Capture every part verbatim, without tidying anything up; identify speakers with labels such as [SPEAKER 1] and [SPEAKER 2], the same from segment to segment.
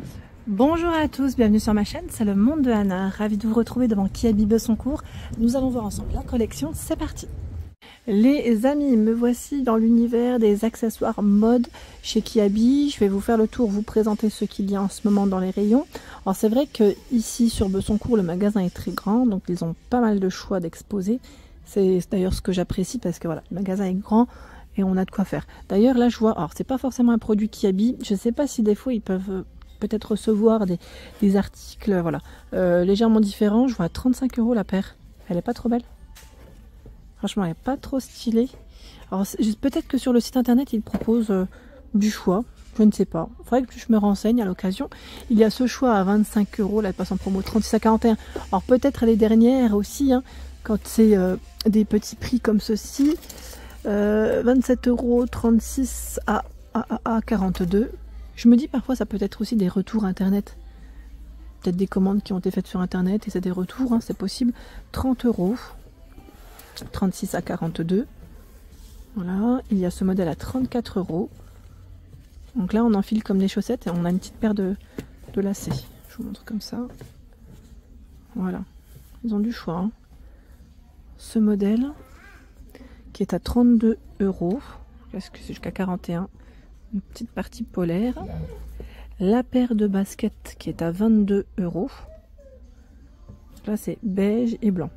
[SPEAKER 1] Bonjour à tous, bienvenue sur ma chaîne, c'est le monde de Anna, ravie de vous retrouver devant Kiabi Besoncourt. Nous allons voir ensemble la collection, c'est parti. Les amis, me voici dans l'univers des accessoires mode chez Kiabi. Je vais vous faire le tour, vous présenter ce qu'il y a en ce moment dans les rayons. Alors c'est vrai que ici sur Besoncourt, le magasin est très grand, donc ils ont pas mal de choix d'exposer. C'est d'ailleurs ce que j'apprécie parce que voilà, le magasin est grand et on a de quoi faire. D'ailleurs là je vois, alors c'est pas forcément un produit Kiabi, je sais pas si des fois ils peuvent peut-être recevoir des, des articles voilà, euh, légèrement différents. Je vois à trente-cinq euros la paire. Elle est pas trop belle? Franchement, elle n'est pas trop stylée. Alors peut-être que sur le site internet, ils proposent euh, du choix. Je ne sais pas. Il faudrait que je me renseigne à l'occasion. Il y a ce choix à vingt-cinq euros. Là, elle passe en promo trente-six à quarante et un. Alors peut-être les dernières aussi, hein, quand c'est euh, des petits prix comme ceci. Euh, vingt-sept euros, trente-six à, à, à quarante-deux. Je me dis parfois ça peut être aussi des retours internet. Peut-être des commandes qui ont été faites sur internet et c'est des retours, hein, c'est possible. trente euros. trente-six à quarante-deux. Voilà, il y a ce modèle à trente-quatre euros. Donc là on enfile comme des chaussettes et on a une petite paire de, de lacets. Je vous montre comme ça. Voilà, ils ont du choix. Hein. Ce modèle qui est à trente-deux euros. Est-ce que c'est jusqu'à quarante et un? Une petite partie polaire. La paire de baskets qui est à vingt-deux euros. Là c'est beige et blanc.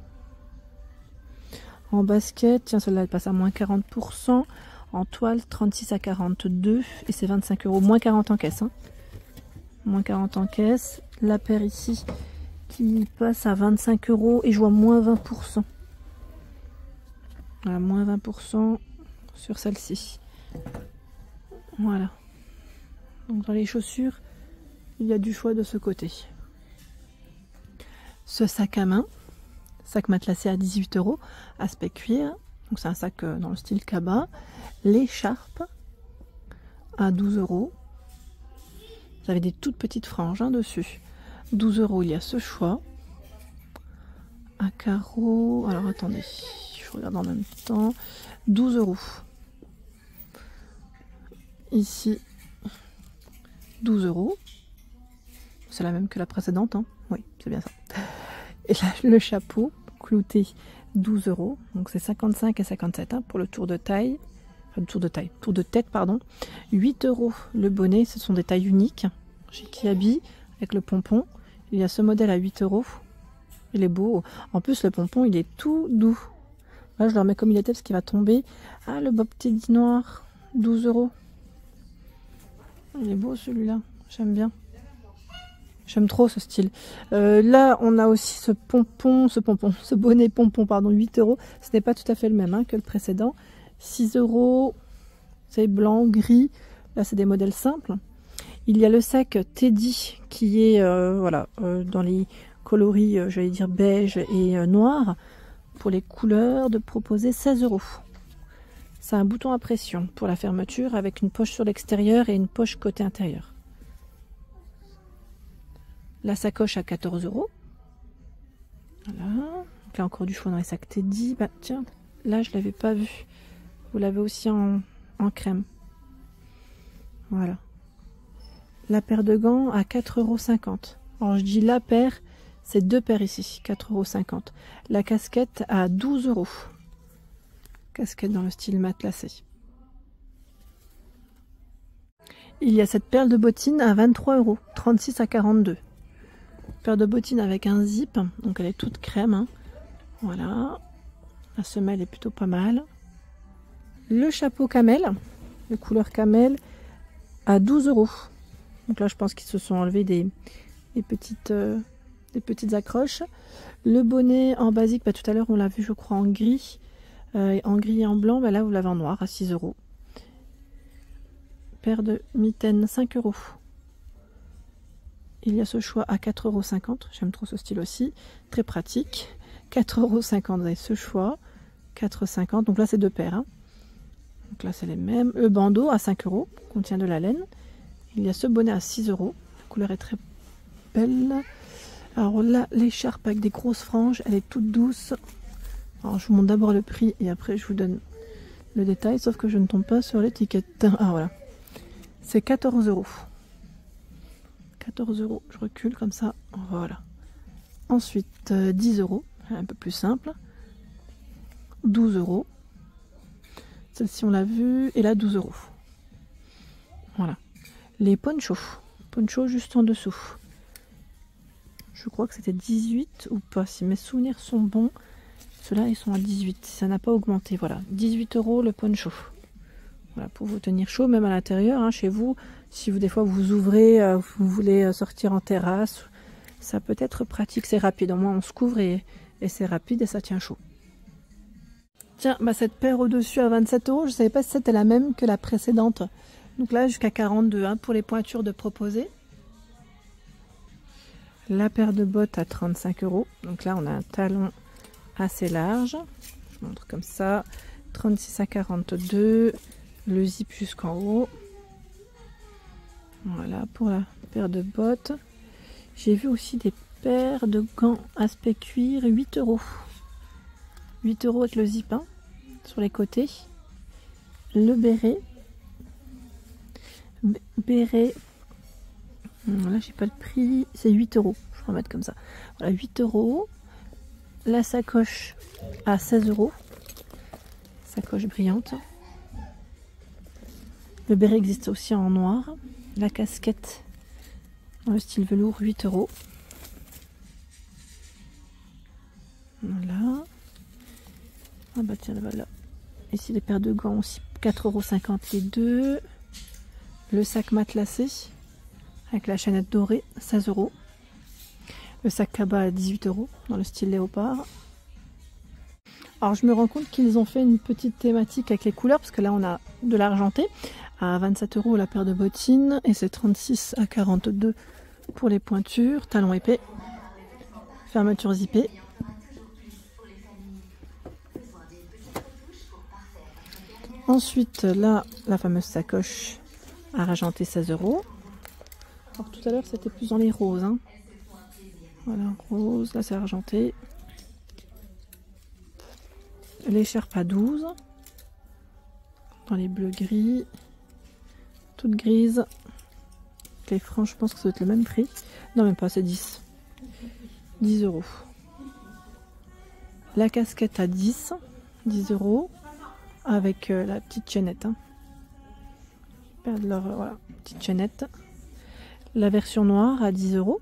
[SPEAKER 1] En basket, tiens, celle-là elle passe à moins quarante pour cent. En toile, trente-six à quarante-deux. Et c'est vingt-cinq euros. Moins quarante en caisse. Hein. Moins quarante en caisse. La paire ici qui passe à vingt-cinq euros. Et je vois moins vingt pour cent. Voilà, moins vingt pour cent sur celle-ci. Voilà. Donc dans les chaussures, il y a du choix de ce côté. Ce sac à main. Sac matelassé à dix-huit euros, aspect cuir, donc c'est un sac dans le style cabas. L'écharpe à douze euros. Vous avez des toutes petites franges hein, dessus. douze euros, il y a ce choix. À carreaux, alors attendez, je regarde en même temps. douze euros. Ici, douze euros. C'est la même que la précédente, hein. Oui, c'est bien ça. Et là, le chapeau clouté douze euros. Donc c'est cinquante-cinq et cinquante-sept hein, pour le tour de taille. Enfin, le tour de taille. Tour de tête, pardon. huit euros le bonnet. Ce sont des tailles uniques. Chez Kiabi, avec le pompon. Il y a ce modèle à huit euros. Il est beau. En plus, le pompon, il est tout doux. Là, je le remets comme il était parce qu'il va tomber. Ah, le Bob Teddy noir. douze euros. Il est beau celui-là. J'aime bien. J'aime trop ce style. Euh, là, on a aussi ce pompon, ce pompon, ce bonnet pompon, pardon, huit euros. Ce n'est pas tout à fait le même hein, que le précédent. six euros. C'est blanc, gris. Là, c'est des modèles simples. Il y a le sac Teddy qui est euh, voilà, euh, dans les coloris, euh, j'allais dire beige et euh, noir. Pour les couleurs, de proposer seize euros. C'est un bouton à pression pour la fermeture avec une poche sur l'extérieur et une poche côté intérieur. La sacoche à quatorze euros. Voilà. Donc là encore du choix dans les sacs Teddy. Bah tiens, là je l'avais pas vu. Vous l'avez aussi en, en crème. Voilà. La paire de gants à quatre euros cinquante. Alors je dis la paire, c'est deux paires ici, quatre euros cinquante. La casquette à douze euros. Casquette dans le style matelassé. Il y a cette paire de bottines à vingt-trois euros, trente-six à quarante-deux. Paire de bottines avec un zip, donc elle est toute crème. Hein. Voilà, la semelle est plutôt pas mal. Le chapeau camel, de couleur camel, à douze euros. Donc là, je pense qu'ils se sont enlevés des, des, petites, euh, des petites accroches. Le bonnet en basique, bah, tout à l'heure on l'a vu, je crois, en gris. Euh, en gris et en blanc, bah, là vous l'avez en noir à six euros. Paire de mitaines, cinq euros. Il y a ce choix à quatre euros cinquante. J'aime trop ce style aussi. Très pratique. quatre euros cinquante. Vous avez ce choix. quatre euros cinquante. Donc là, c'est deux paires. Hein. Donc là, c'est les mêmes. Le bandeau à cinq euros. Contient de la laine. Il y a ce bonnet à six euros. La couleur est très belle. Alors là, l'écharpe avec des grosses franges. Elle est toute douce. Alors, je vous montre d'abord le prix et après, je vous donne le détail. Sauf que je ne tombe pas sur l'étiquette. Ah, voilà. C'est quatorze euros. quatorze euros. Je recule comme ça. Voilà. Ensuite, euh, dix euros. Un peu plus simple. douze euros. Celle-ci, on l'a vue. Et là, douze euros. Voilà. Les ponchos. Ponchos juste en dessous. Je crois que c'était dix-huit ou pas. Si mes souvenirs sont bons, ceux-là, ils sont à dix-huit. Ça n'a pas augmenté. Voilà. dix-huit euros le poncho. Voilà, pour vous tenir chaud, même à l'intérieur, hein, chez vous. Si vous, des fois, vous ouvrez, euh, vous voulez sortir en terrasse, ça peut être pratique, c'est rapide. Au moins, on se couvre et, et c'est rapide et ça tient chaud. Tiens, bah, cette paire au-dessus à vingt-sept euros, je ne savais pas si c'était la même que la précédente. Donc là, jusqu'à quarante-deux hein, pour les pointures de proposer. La paire de bottes à trente-cinq euros. Donc là, on a un talon assez large. Je montre comme ça. trente-six à quarante-deux. Le zip jusqu'en haut. Voilà pour la paire de bottes. J'ai vu aussi des paires de gants aspect cuir, huit euros. huit euros avec le zip hein, sur les côtés. Le béret. B béret. Là, j'ai pas le prix. C'est huit euros. Je vais remettre comme ça. Voilà, huit euros. La sacoche à seize euros. Sacoche brillante. Le béret existe aussi en noir. La casquette dans le style velours, huit euros. Voilà. Ah bah tiens, voilà. Ici les paires de gants aussi, quatre euros cinquante les deux. Le sac matelassé avec la chaînette dorée, seize euros. Le sac cabas à dix-huit euros dans le style léopard. Alors je me rends compte qu'ils ont fait une petite thématique avec les couleurs parce que là on a de l'argenté à vingt-sept euros la paire de bottines et c'est trente-six à quarante-deux pour les pointures, talons épais, fermeture zippée. Ensuite là la fameuse sacoche argentée seize euros. Alors tout à l'heure c'était plus dans les roses. Hein. Voilà rose, là c'est argenté. L'écharpe à douze. Dans les bleus gris. Toutes grises. Les franges, je pense que ça doit être le même prix. Non, même pas, c'est dix. dix euros. La casquette à dix. dix euros. Avec euh, la petite chaînette. Hein. Perdent leur euh, voilà, petite chaînette. La version noire à dix euros.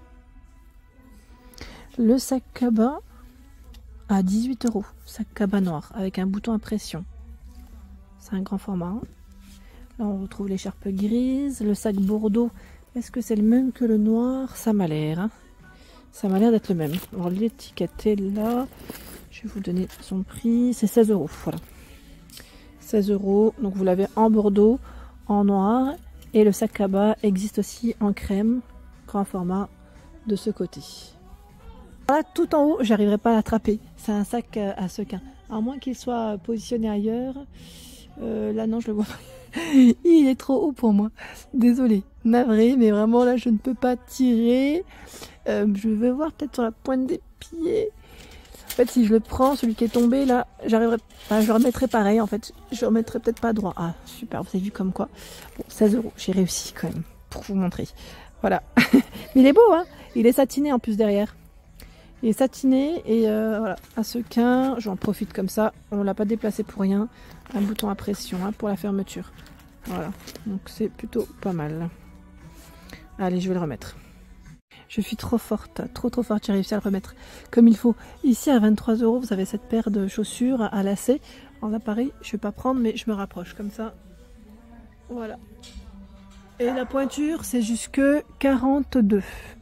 [SPEAKER 1] Le sac cabas à dix-huit euros. Sac cabas noir avec un bouton à pression. C'est un grand format. Là on retrouve l'écharpe grise. Le sac bordeaux. Est-ce que c'est le même que le noir? Ça m'a l'air. Hein. Ça m'a l'air d'être le même. Alors l'étiquette est là. Je vais vous donner son prix. C'est seize euros. Voilà. seize euros. Donc vous l'avez en bordeaux, en noir. Et le sac cabas existe aussi en crème. Grand format de ce côté. Là, tout en haut, j'arriverai pas à l'attraper. C'est un sac à sequins. À moins qu'il soit positionné ailleurs. Euh, là, non, je le vois pas. Il est trop haut pour moi. Désolée. Navré, mais vraiment, là, je ne peux pas tirer. Euh, je vais voir peut-être sur la pointe des pieds. En fait, si je le prends, celui qui est tombé, là, j'arriverai. Enfin, je le remettrai pareil. En fait, je le remettrai peut-être pas droit. Ah, super. Vous avez vu comme quoi. Bon, seize euros. J'ai réussi quand même. Pour vous montrer. Voilà. Mais il est beau, hein. Il est satiné en plus derrière. Il est satiné et euh, voilà, à sequin, j'en profite comme ça, on ne l'a pas déplacé pour rien, un bouton à pression hein, pour la fermeture. Voilà, donc c'est plutôt pas mal. Allez, je vais le remettre. Je suis trop forte, trop trop forte, j'ai réussi à le remettre comme il faut. Ici à vingt-trois euros, vous avez cette paire de chaussures à lacets. En appareil, je ne vais pas prendre, mais je me rapproche comme ça. Voilà. Et la pointure, c'est jusque quarante-deux.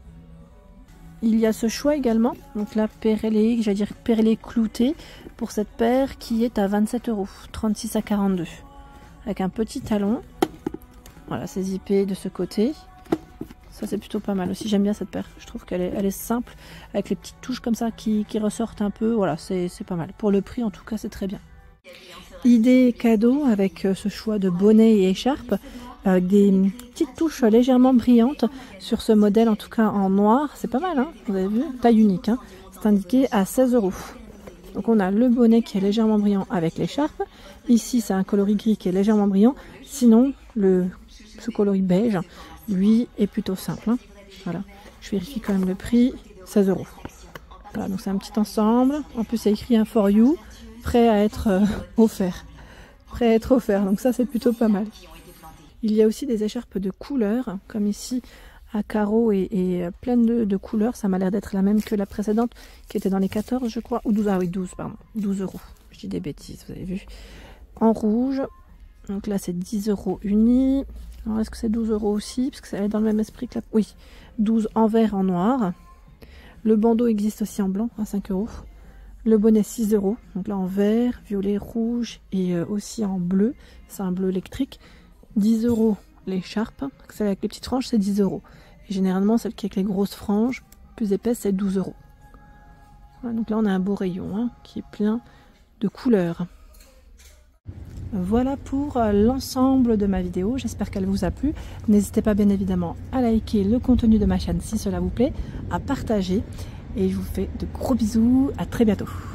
[SPEAKER 1] Il y a ce choix également, donc la Perrellet, j'allais dire Perrellet clouté pour cette paire qui est à vingt-sept euros, trente-six à quarante-deux, avec un petit talon. Voilà, c'est zippé de ce côté. Ça c'est plutôt pas mal aussi, j'aime bien cette paire. Je trouve qu'elle est, elle est simple, avec les petites touches comme ça qui, qui ressortent un peu. Voilà, c'est pas mal. Pour le prix en tout cas, c'est très bien. Idée cadeau avec ce choix de bonnet et écharpe. Avec des petites touches légèrement brillantes sur ce modèle, en tout cas en noir. C'est pas mal, hein, vous avez vu, taille unique. Hein. C'est indiqué à seize euros. Donc on a le bonnet qui est légèrement brillant avec l'écharpe. Ici, c'est un coloris gris qui est légèrement brillant. Sinon, le, ce coloris beige, lui, est plutôt simple. Hein. Voilà, je vérifie quand même le prix, seize euros. Voilà, donc c'est un petit ensemble. En plus, il y a écrit un for you, prêt à être euh, offert. Prêt à être offert, donc ça c'est plutôt pas mal. Il y a aussi des écharpes de couleurs, comme ici à carreaux et, et pleines de, de couleurs. Ça m'a l'air d'être la même que la précédente, qui était dans les quatorze, je crois, ou douze, ah oui, douze, pardon, douze euros. Je dis des bêtises, vous avez vu. En rouge, donc là c'est dix euros unis. Alors est-ce que c'est douze euros aussi, parce que ça va être dans le même esprit que la... Oui, douze en vert, en noir. Le bandeau existe aussi en blanc, à cinq euros. Le bonnet six euros, donc là en vert, violet, rouge et euh, aussi en bleu. C'est un bleu électrique. dix euros l'écharpe, celle avec les petites franges c'est dix euros. Et généralement celle qui avec les grosses franges, plus épaisses, c'est douze euros. Voilà, donc là on a un beau rayon hein, qui est plein de couleurs. Voilà pour l'ensemble de ma vidéo, j'espère qu'elle vous a plu. N'hésitez pas bien évidemment à liker le contenu de ma chaîne si cela vous plaît, à partager et je vous fais de gros bisous, à très bientôt.